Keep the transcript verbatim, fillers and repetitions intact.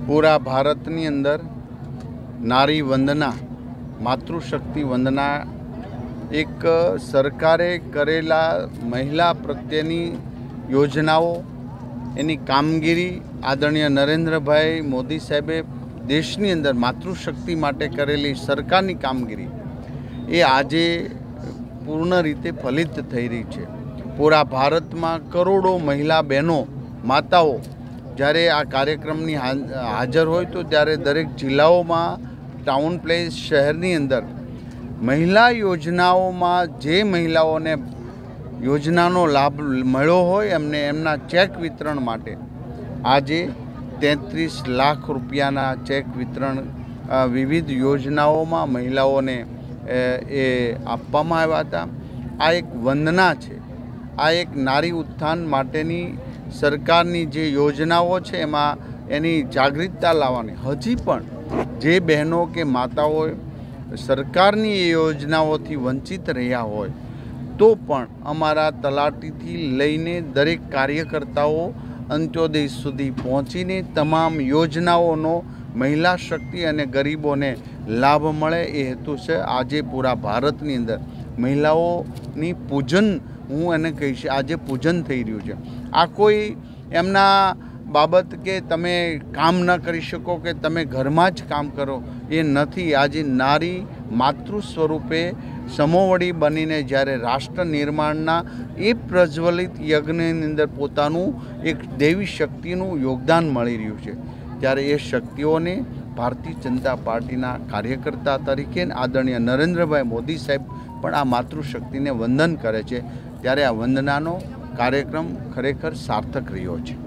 पूरा भारतनी अंदर नारी वंदना मातृशक्ति वंदना एक सरकारे करेला महिला प्रत्येनी योजनाओं एनी कामगीरी आदरणीय नरेन्द्रभाई मोदी साहेबे देशनी अंदर मातृशक्ति माटे करेली सरकारनी कामगीरी ए आजे पूर्ण रीते फलित थई रही है। पूरा भारत में करोड़ों महिला बहनों माताओं જ્યારે આ કાર્યક્રમની હાજર હોય તો ત્યારે દરેક જિલ્લાઓમાં ટાઉન પ્લેસ શહેરની અંદર મહિલા યોજનાઓમાં જે મહિલાઓને યોજનાનો લાભ મળ્યો હોય એમને એમના ચેક વિતરણ માટે આજે તેત્રીસ લાખ રૂપિયાના ચેક વિતરણ વિવિધ યોજનાઓમાં મહિલાઓને એ આપવામાં આવ્યા હતા। આ એક વંદના છે, આ એક નારી ઉત્થાન માટેની सरकारनी जे योजनाओं है एमां एनी जागृतता लावानी हजी पण जे बहनों के माताओं सरकारनी योजनाओं थी वंचित रह्या होय तो पण अमारा तलाटी थी लईने दरेक कार्यकर्ताओं अंत्योदय सुधी पहोंचीने तमाम योजनाओं महिला शक्ति अने गरीबों ने लाभ मळे ए हेतु से आजे पूरा भारतनी अंदर महिलाओनी पूजन हूँ एने कहीश आज पूजन थई रह्युं छे। आ कोई एमना बाबत के तमे काम न करी शको के तमे घर में ज काम करो ये नहीं। आज नारी मातृ स्वरूपे समोवड़ी बनीने ज्यारे राष्ट्र निर्माणना ए प्रज्वलित यज्ञनी अंदर पोतानुं एक देवी शक्तिनुं योगदान मळी रह्युं छे त्यारे ए शक्तिओने भारतीय जनता पार्टीना कार्यकर्ता तरीके आदरणीय नरेन्द्रभाई मोदी साहेब पण आ मातृशक्तिने वंदन करे छे त्यारे आ वंदनानो कार्यक्रम खरेखर सार्थक रह्यो छे।